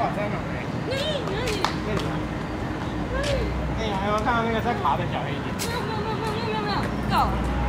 哇，在哪里？那里。哎呀，有没有看到那个在爬的小黑点？ 没有，够。